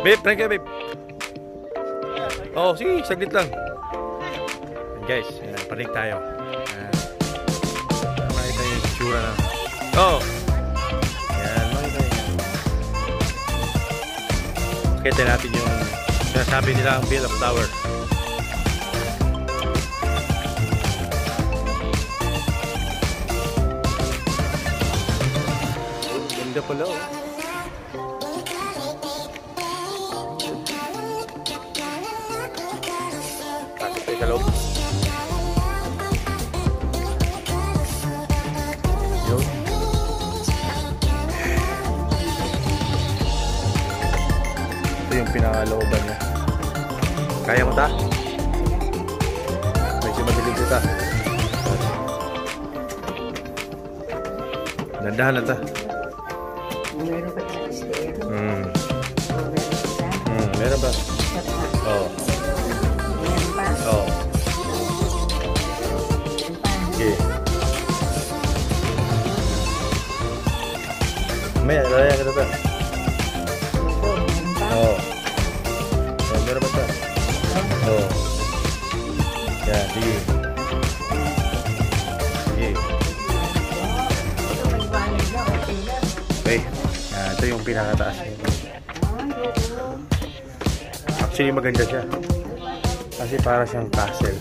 Babe, prank ka, babe. Oh, sige, saglit lang. And guys, panik tayo. Makita yung tsura na. Oh! Yan, makita yun. Kita natin yung sinasabi nila ang Bill of Tower. Ganda pala, oh. Sa loob. Yun. Ito yung pinakalooban niya. Kaya mo ta? Medyo madilig ito ta. Dandahan lang ta. Meron ba sa stair? Meron ba? Oo. Oh. Okay. May lalaya ka ba? Oh. Meron ba ito? Oh. Yan, sige. Sige. Okay. Ito yung pinakataas. Actually maganda siya. Kasi para siyang castle.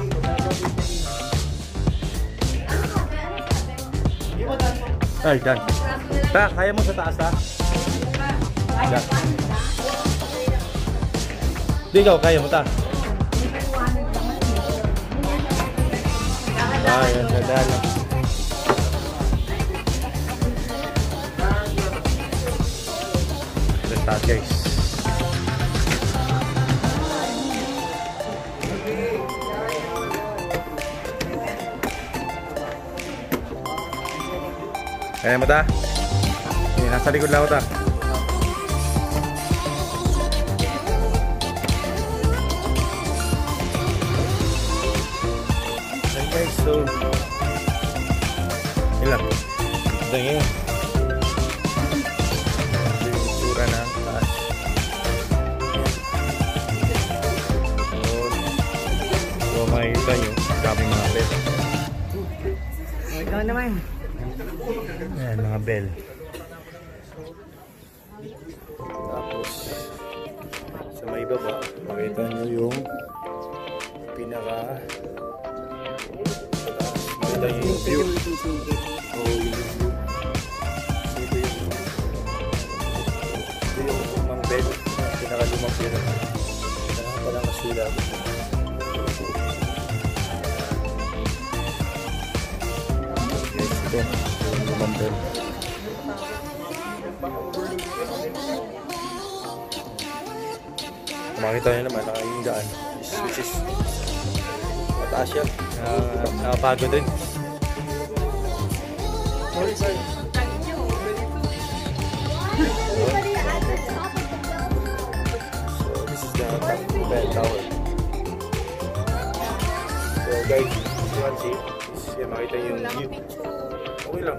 Ay, Dan. Ta, kaya mo sa taas, ha? Dan. Di ikaw, kaya mo, ta? Ayan, Dan. Ito taas, guys. Kaya mo ta? Nasa likod lang ako ta. Okay guys, so ilan? Ito yun. Ito yung tsura ng taas. So makikita nyo, daming mga bell. Ikaw naman. Ayan, mga bell. Tapos sa may baba, makita nyo yung pinaka makita nyo yung view. Oh, yung view. Ito yung mga bell, pinaka lumang bell. Kailangan pa lang kasulat. Ito yung lumang bell. Makita nyo naman yung daan, which is mataas yan, nakapagod din. So this is the Taco Bell Tower. So guys, as you can see, makita yung view. Okay lang.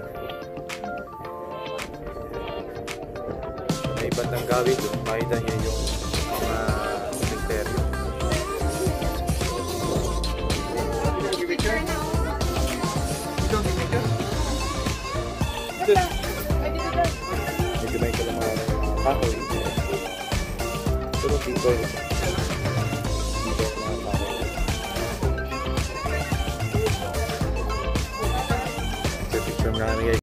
May bandang gawin doon, makita nyo yung mga cemetery. Medyo may kalamang mga kahoy. Pero dito yun. Dito mga kahoy. Picture na kami guys.